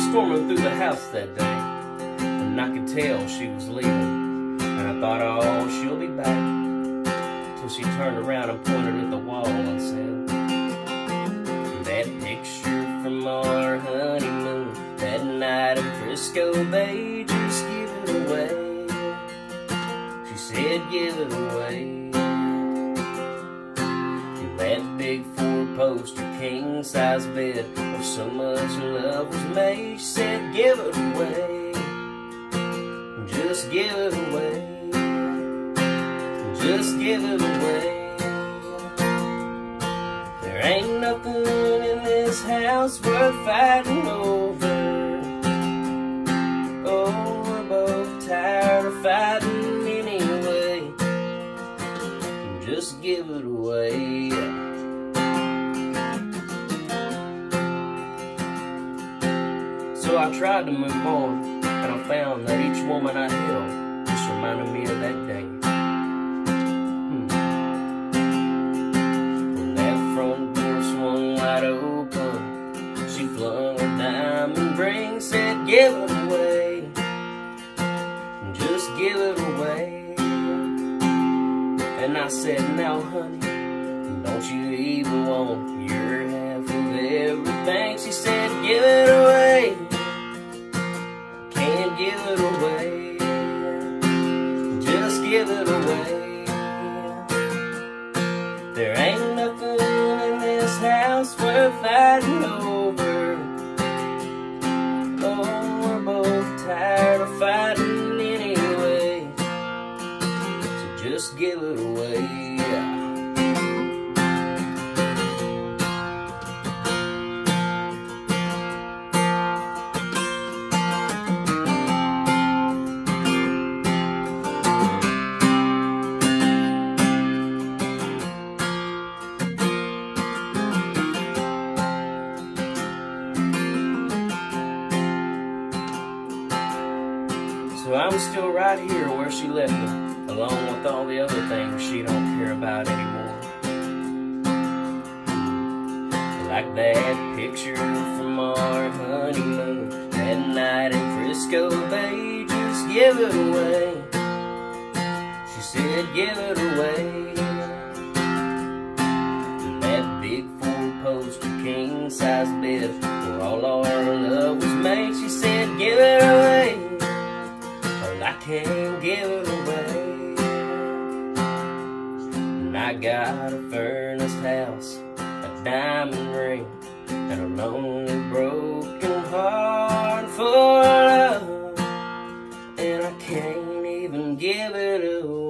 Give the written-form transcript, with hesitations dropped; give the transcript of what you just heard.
storming through the house that day, and I could tell she was leaving. And I thought, oh, she'll be back. Till she turned around and pointed at the wall and said, that picture from our honeymoon, that night in Frisco Bay, just give it away. She said, give it away. That big four-poster king-size bed where so much love was made, she said, give it away. Just give it away. Just give it away. There ain't nothing in this house worth fighting over. Oh, we're both tired of fighting anyway. Just give it away. So I tried to move on, and I found that each woman I held just reminded me of that day. When that front door swung wide open, she flung her diamond ring, said, give it away. Just give it away. And I said, now honey, don't you even want your half of everything? She said, give it away. Can't give it away. Just give it away. There ain't nothing in this house worth fighting over. Oh, we're both tired of fighting anyway. So just give it away. So I'm still right here where she left me, along with all the other things she don't care about anymore. Like that picture from our honeymoon, that night in Frisco Bay, just give it away. She said, give it away. That big four-poster king-size bed where all our love was made, she said, give it away. I can't give it away. And I got a furnace house, a diamond ring, and a lonely broken heart for love, and I can't even give it away.